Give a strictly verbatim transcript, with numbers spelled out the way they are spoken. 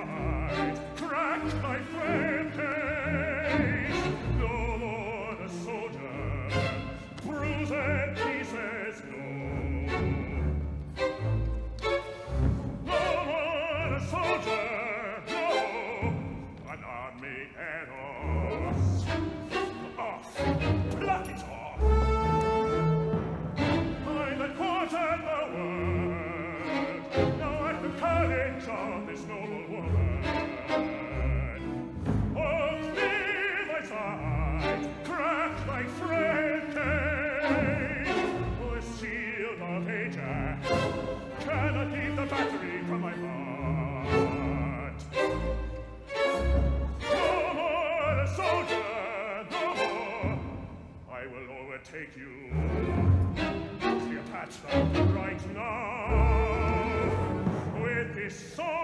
side, cracked thy frail case. No more a soldier, bruised pieces, no. No more a soldier, no. Unarm me, Eros. Off, pluck it off. I that quartered the world, now at the courage of this noble woman. Oh, cleave thy side, crack thy frail case. Oh, shield of Ajax cannot keep the battery from my heart. No more a soldier, no more. I will overtake you, Cleopatra, right now, with this sword.